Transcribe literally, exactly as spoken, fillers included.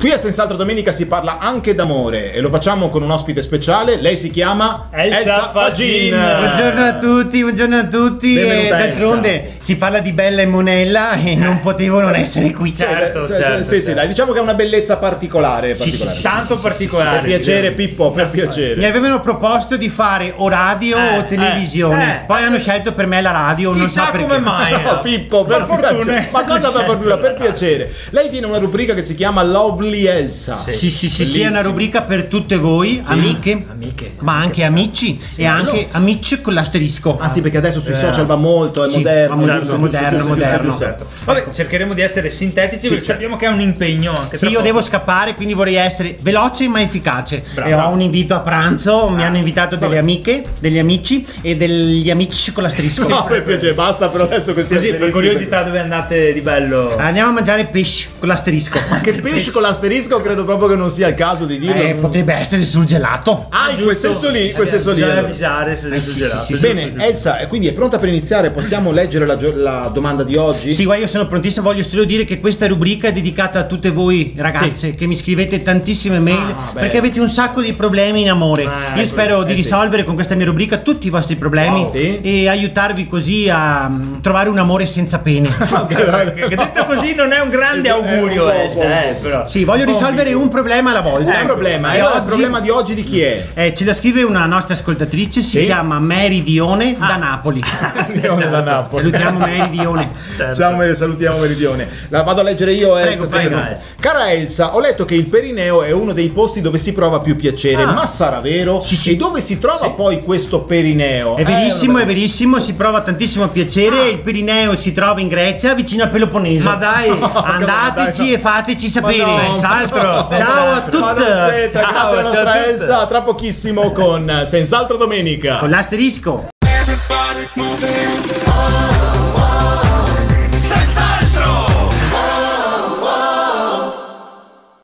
Qui a Senz'altro Domenica si parla anche d'amore e lo facciamo con un ospite speciale. Lei si chiama Elsa, Elsa Fagin. Buongiorno a tutti, buongiorno a tutti. E d'altronde si parla di Bella e Monella e non potevo non essere qui. Certo, cioè, certo, sì, certo. sì, dai, diciamo che è una bellezza particolare, particolare. Sì, tanto particolare. Per piacere, Pippo, per piacere. Mi avevano proposto di fare o radio Eh, o televisione. eh, eh. Poi hanno scelto per me la radio. Non Chissà so perché. come mai. No, Pippo, per fortuna. Ma cosa per fortuna? Per piacere. Lei tiene una rubrica che si chiama Lovely Elsa. Sì, sì, sì, sì, è una rubrica per tutte voi, Sì. amiche, Amiche. ma anche amici e anche amici con l'asterisco. Ah sì, perché adesso sui Eh. social va molto, è Sì, moderno. va molto, giusto, moderno, giusto, giusto, moderno. giusto. Certo. Vabbè, cercheremo di essere sintetici perché sappiamo che è un impegno anche Sì, tra io poco. devo scappare, quindi vorrei essere veloce ma efficace. Bravo. E ho un invito a pranzo, mi hanno invitato delle amiche, degli amici e degli amici con l'asterisco. No, per piacere, basta però adesso questi Così, per asterischi. curiosità, dove andate di bello? Andiamo a mangiare pesce con l'asterisco. Che pesce con l'asterisco credo proprio che non sia il caso di dirlo. Eh, potrebbe essere sul gelato. Ah, in quel senso lì, in quel senso lì. Bisogna allora. avvisare se Eh, sei sì, sul sì, gelato. sì, sì. Bene, Elsa, eh, quindi è pronta per iniziare? Possiamo leggere la, gio- la domanda di oggi? Sì, guarda, io sono prontissimo, voglio solo dire che questa rubrica è dedicata a tutte voi ragazze Sì. che mi scrivete tantissime mail Ah, beh. perché avete un sacco di problemi in amore. Ah, io ecco, spero di eh, sì. risolvere con questa mia rubrica tutti i vostri problemi Wow, sì. e aiutarvi così a mm, trovare un amore senza pene. Che detto così non è un grande Esatto, è un augurio, po', Elsa, un po'. eh, però. Sì, voglio risolvere un problema alla volta. È un problema. E E allora il oggi- problema di oggi di chi è? Eh, ce la scrive una nostra ascoltatrice, si Sì? chiama Mary Dione Ah. da Napoli. Meridione da Napoli. Salutiamo Mary Dione. Certo. Ciao, Mer- salutiamo Meridione. La vado a leggere io, Elsa. Prego, sei prego. pronta? Cara Elsa, ho letto che il perineo è uno dei posti dove si prova più piacere, Ah. ma sarà vero? Sì, sì. E dove si trova poi questo perineo? È Eh, verissimo, una è bella- verissimo, si prova tantissimo piacere. Ah. Il Pirineo si trova in Grecia, vicino al Peloponneso. Ma dai, Andateci dai, no. e fateci sapere. Ma no, senz'altro. Ciao a Ma non tutti. c'entra, Ciao, grazie alla ciao a nostra tutte. Elsa. Tra pochissimo con Senz'altro Domenica. Con l'asterisco. Everybody moving.